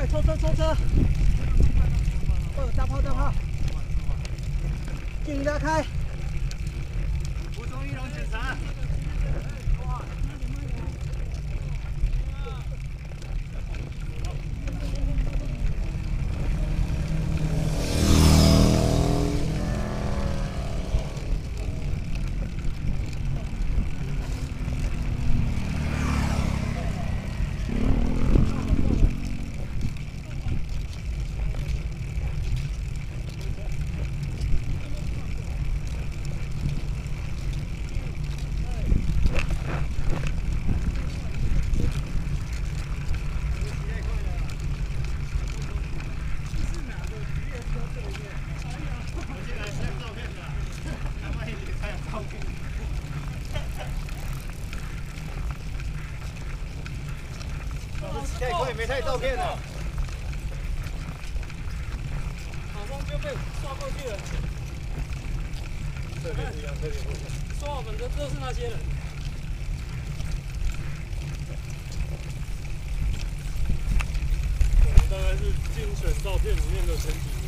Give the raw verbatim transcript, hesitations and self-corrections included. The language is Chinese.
抽车抽车！哦，大炮大炮！尽拉开！ 服装仪容检查。 太快，没拍照片了。马上就被刷过去了。特别不一样，特别不一样。刷我们的都是那些人。我们大概是精选照片里面的前几。